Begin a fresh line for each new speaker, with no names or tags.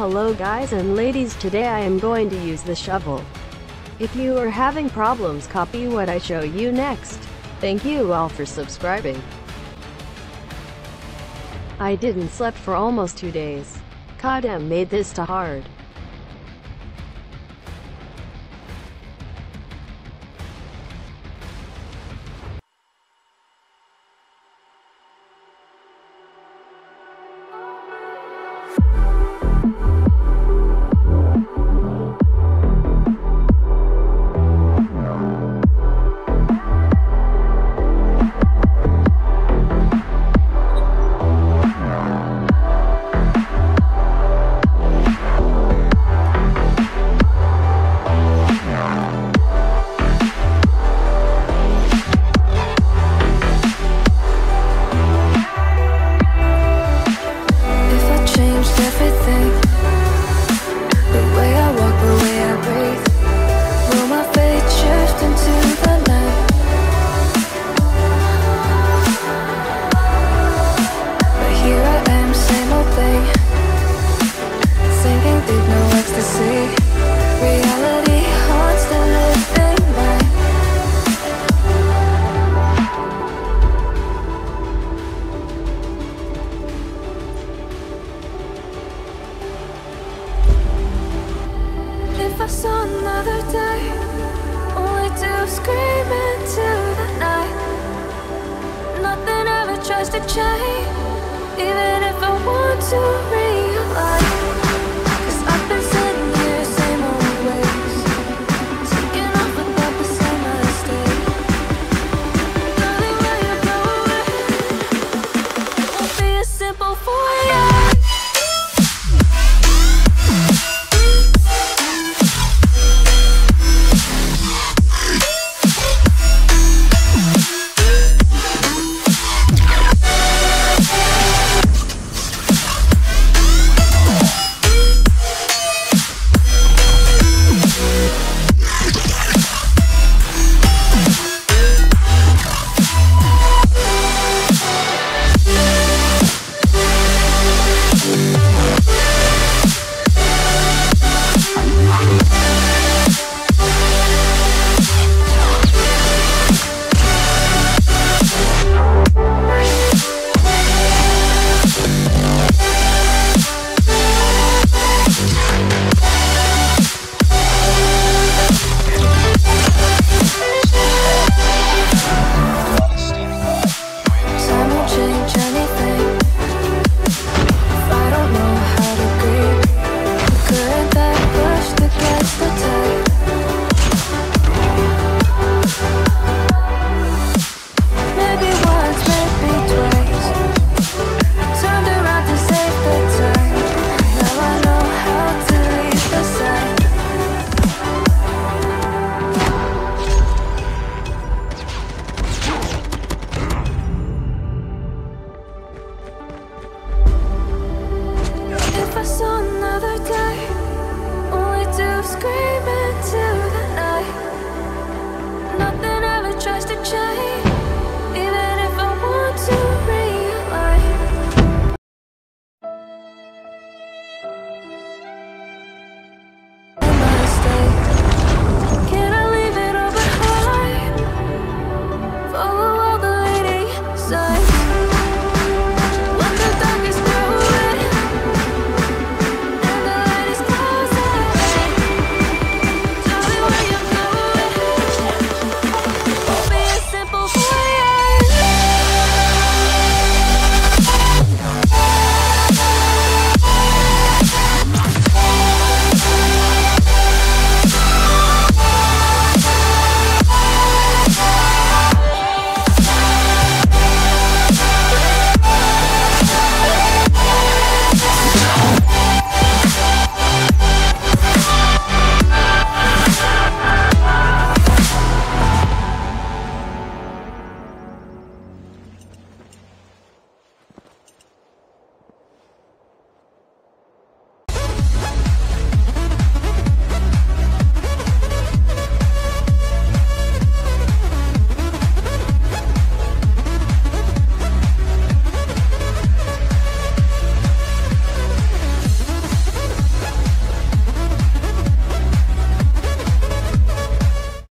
Hello guys and ladies, today I am going to use the shovel. If you are having problems, copy what I show you next. Thank you all for subscribing. I didn't slept for almost 2 days. Kadem made this too hard.
Everything, the way I walk, the way I breathe, will my fate shift into the night? But here I am, same old thing, sinking deep, no ecstasy. Reality haunts the living mind. If I saw another day, only to scream into the night. Nothing ever tries to change, even if I want to realize.